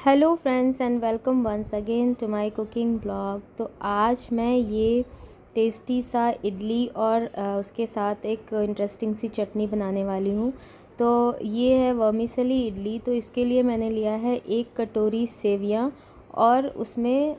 Hello friends and welcome once again to my cooking blog. तो आज मैं ये टेस्टी सा इडली और उसके साथ एक इंटरेस्टिंग सी चटनी बनाने वाली हूँ। तो ये है वर्मिसेली इडली। तो इसके लिए मैंने लिया है 1 कटोरी सेवियाँ और उसमें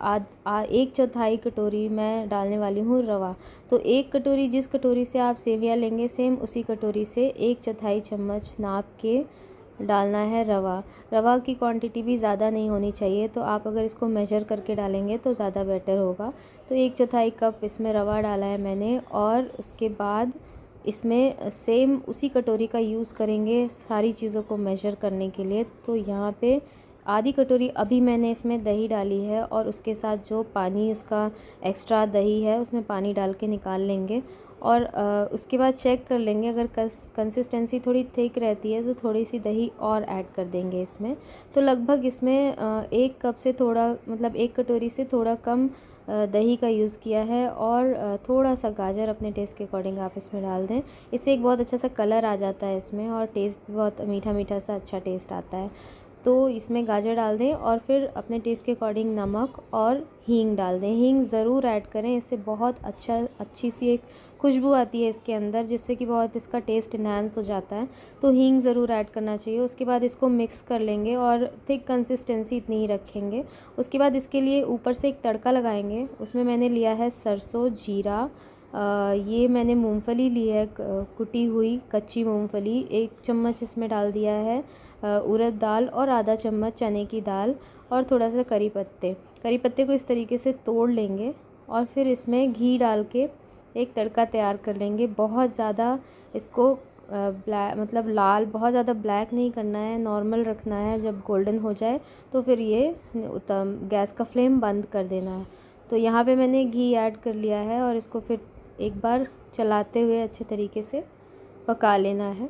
1/4 कटोरी मैं डालने वाली हूँ रवा। तो 1 कटोरी, जिस कटोरी से आप सेवियाँ लेंगे सेम उसी कटोरी से 1/4 चम्मच नाप के डालना है रवा। रवा की क्वांटिटी भी ज़्यादा नहीं होनी चाहिए, तो आप अगर इसको मेजर करके डालेंगे तो ज़्यादा बेटर होगा। तो 1/4 कप इसमें रवा डाला है मैंने, और उसके बाद इसमें सेम उसी कटोरी का यूज़ करेंगे सारी चीज़ों को मेजर करने के लिए। तो यहाँ पे आधी कटोरी अभी मैंने इसमें दही डाली है, और उसके साथ जो पानी उसका एक्स्ट्रा दही है उसमें पानी डाल के निकाल लेंगे। और उसके बाद चेक कर लेंगे, अगर कंसिस्टेंसी थोड़ी थिक रहती है तो थोड़ी सी दही और ऐड कर देंगे इसमें। तो लगभग इसमें 1 कप से थोड़ा, मतलब 1 कटोरी से थोड़ा कम दही का यूज़ किया है। और थोड़ा सा गाजर अपने टेस्ट के अकॉर्डिंग आप इसमें डाल दें। इससे एक बहुत अच्छा सा कलर आ जाता है इसमें, और टेस्ट भी बहुत मीठा मीठा सा अच्छा टेस्ट आता है। तो इसमें गाजर डाल दें, और फिर अपने टेस्ट के अकॉर्डिंग नमक और हींग डाल दें। हींग ज़रूर ऐड करें, इससे बहुत अच्छी सी एक खुशबू आती है इसके अंदर, जिससे कि बहुत इसका टेस्ट इन्हांस हो जाता है। तो हींग ज़रूर ऐड करना चाहिए। उसके बाद इसको मिक्स कर लेंगे, और थिक कंसिस्टेंसी इतनी ही रखेंगे। उसके बाद इसके लिए ऊपर से एक तड़का लगाएंगे। उसमें मैंने लिया है सरसों, जीरा, ये मैंने मूंगफली ली है, कुटी हुई कच्ची मूंगफली 1 चम्मच इसमें डाल दिया है, उड़द दाल और आधा चम्मच चने की दाल, और थोड़ा सा करी पत्ते को इस तरीके से तोड़ लेंगे। और फिर इसमें घी डाल के एक तड़का तैयार कर लेंगे। बहुत ज़्यादा इसको मतलब लाल, बहुत ज़्यादा ब्लैक नहीं करना है, नॉर्मल रखना है। जब गोल्डन हो जाए तो फिर ये गैस का फ्लेम बंद कर देना है। तो यहाँ पे मैंने घी ऐड कर लिया है, और इसको फिर एक बार चलाते हुए अच्छे तरीके से पका लेना है।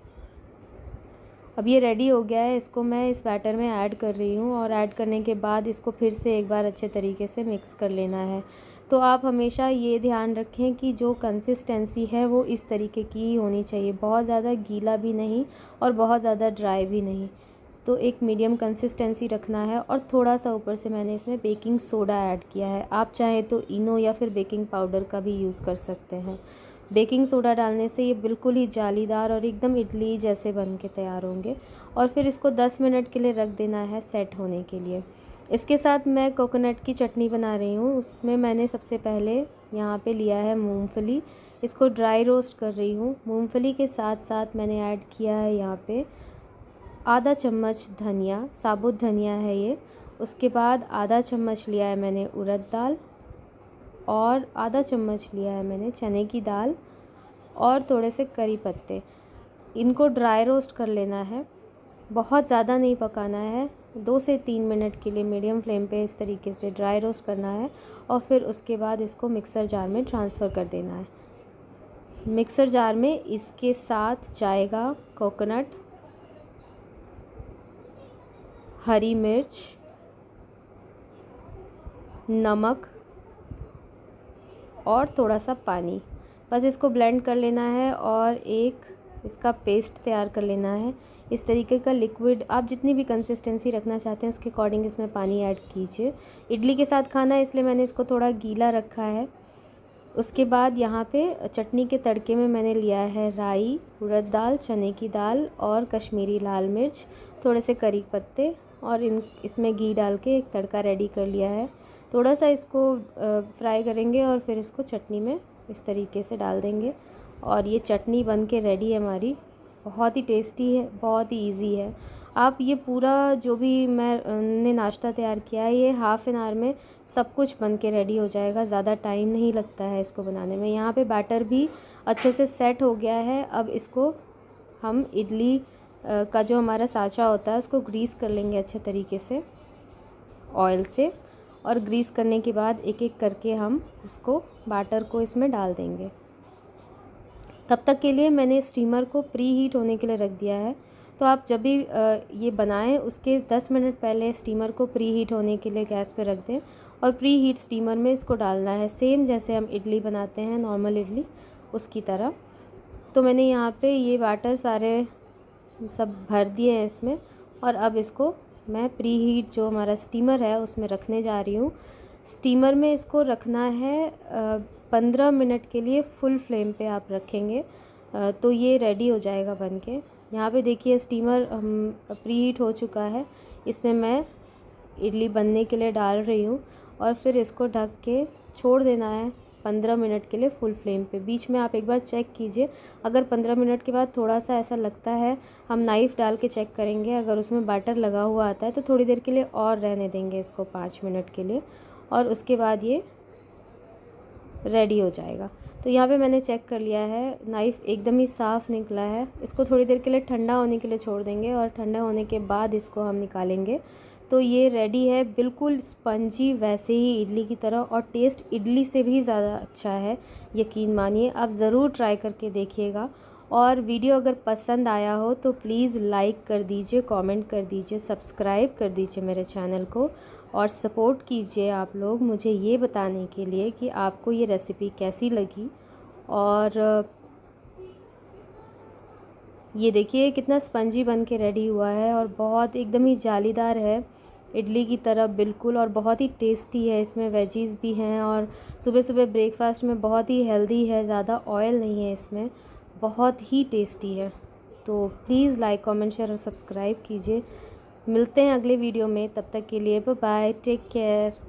अब ये रेडी हो गया है, इसको मैं इस बैटर में ऐड कर रही हूँ, और ऐड करने के बाद इसको फिर से एक बार अच्छे तरीके से मिक्स कर लेना है। तो आप हमेशा ये ध्यान रखें कि जो कंसिस्टेंसी है वो इस तरीके की ही होनी चाहिए, बहुत ज़्यादा गीला भी नहीं और बहुत ज़्यादा ड्राई भी नहीं। तो एक मीडियम कंसिस्टेंसी रखना है। और थोड़ा सा ऊपर से मैंने इसमें बेकिंग सोडा ऐड किया है। आप चाहें तो इनो या फिर बेकिंग पाउडर का भी यूज़ कर सकते हैं। बेकिंग सोडा डालने से ये बिल्कुल ही जालीदार और एकदम इडली जैसे बन के तैयार होंगे। और फिर इसको 10 मिनट के लिए रख देना है सेट होने के लिए। इसके साथ मैं कोकोनट की चटनी बना रही हूँ। उसमें मैंने सबसे पहले यहाँ पे लिया है मूंगफली, इसको ड्राई रोस्ट कर रही हूँ। मूंगफली के साथ साथ मैंने ऐड किया है यहाँ पे आधा चम्मच धनिया, साबुत धनिया है ये। उसके बाद आधा चम्मच लिया है मैंने उड़द दाल, और आधा चम्मच लिया है मैंने चने की दाल, और थोड़े से करी पत्ते। इनको ड्राई रोस्ट कर लेना है, बहुत ज़्यादा नहीं पकाना है। 2 से 3 मिनट के लिए मीडियम फ्लेम पे इस तरीके से ड्राई रोस्ट करना है, और फिर उसके बाद इसको मिक्सर जार में ट्रांसफ़र कर देना है। मिक्सर जार में इसके साथ जाएगा कोकोनट, हरी मिर्च, नमक और थोड़ा सा पानी। बस इसको ब्लेंड कर लेना है, और एक इसका पेस्ट तैयार कर लेना है। इस तरीके का लिक्विड आप जितनी भी कंसिस्टेंसी रखना चाहते हैं उसके अकॉर्डिंग इसमें पानी ऐड कीजिए। इडली के साथ खाना है इसलिए मैंने इसको थोड़ा गीला रखा है। उसके बाद यहाँ पे चटनी के तड़के में मैंने लिया है राई, उड़द दाल, चने की दाल और कश्मीरी लाल मिर्च, थोड़े से करी पत्ते, और इसमें घी डाल के एक तड़का रेडी कर लिया है। थोड़ा सा इसको फ्राई करेंगे, और फिर इसको चटनी में इस तरीके से डाल देंगे, और ये चटनी बन के रेडी है हमारी। बहुत ही टेस्टी है, बहुत ही इजी है। आप ये पूरा जो भी मैंने नाश्ता तैयार किया है, ये हाफ़ एन आवर में सब कुछ बन के रेडी हो जाएगा। ज़्यादा टाइम नहीं लगता है इसको बनाने में। यहाँ पे बैटर भी अच्छे से सेट हो गया है। अब इसको हम इडली का जो हमारा साँचा होता है उसको ग्रीस कर लेंगे अच्छे तरीके से ऑयल से, और ग्रीस करने के बाद एक एक करके हम इसको बैटर को इसमें डाल देंगे। तब तक के लिए मैंने स्टीमर को प्री हीट होने के लिए रख दिया है। तो आप जब भी ये बनाएं उसके 10 मिनट पहले स्टीमर को प्री हीट होने के लिए गैस पे रख दें, और प्री हीट स्टीमर में इसको डालना है, सेम जैसे हम इडली बनाते हैं नॉर्मल इडली उसकी तरह। तो मैंने यहाँ पे ये बैटर सारे सब भर दिए हैं इसमें, और अब इसको मैं प्री हीट जो हमारा स्टीमर है उसमें रखने जा रही हूँ। स्टीमर में इसको रखना है 15 मिनट के लिए, फुल फ्लेम पे आप रखेंगे तो ये रेडी हो जाएगा बन के। यहाँ पे देखिए स्टीमर प्री हीट हो चुका है। इसमें मैं इडली बनने के लिए डाल रही हूँ और फिर इसको ढक के छोड़ देना है 15 मिनट के लिए फुल फ्लेम पे। बीच में आप एक बार चेक कीजिए, अगर 15 मिनट के बाद थोड़ा सा ऐसा लगता है, हम नाइफ़ डाल के चेक करेंगे, अगर उसमें बैटर लगा हुआ आता है तो थोड़ी देर के लिए और रहने देंगे इसको 5 मिनट के लिए, और उसके बाद ये रेडी हो जाएगा। तो यहाँ पे मैंने चेक कर लिया है, नाइफ़ एकदम ही साफ़ निकला है। इसको थोड़ी देर के लिए ठंडा होने के लिए छोड़ देंगे और ठंडा होने के बाद इसको हम निकालेंगे। तो ये रेडी है, बिल्कुल स्पंजी वैसे ही इडली की तरह, और टेस्ट इडली से भी ज़्यादा अच्छा है, यकीन मानिए। आप ज़रूर ट्राई करके देखिएगा। और वीडियो अगर पसंद आया हो तो प्लीज़ लाइक कर दीजिए, कमेंट कर दीजिए, सब्सक्राइब कर दीजिए मेरे चैनल को, और सपोर्ट कीजिए आप लोग मुझे ये बताने के लिए कि आपको ये रेसिपी कैसी लगी। और ये देखिए कितना स्पंजी बन के रेडी हुआ है, और बहुत एकदम ही जालीदार है इडली की तरह बिल्कुल, और बहुत ही टेस्टी है। इसमें वेजीज़ भी हैं, और सुबह सुबह ब्रेकफास्ट में बहुत ही हेल्दी है, ज़्यादा ऑयल नहीं है इसमें, बहुत ही टेस्टी है। तो प्लीज़ लाइक कमेंट शेयर और सब्सक्राइब कीजिए। मिलते हैं अगले वीडियो में, तब तक के लिए बाय बाय, टेक केयर।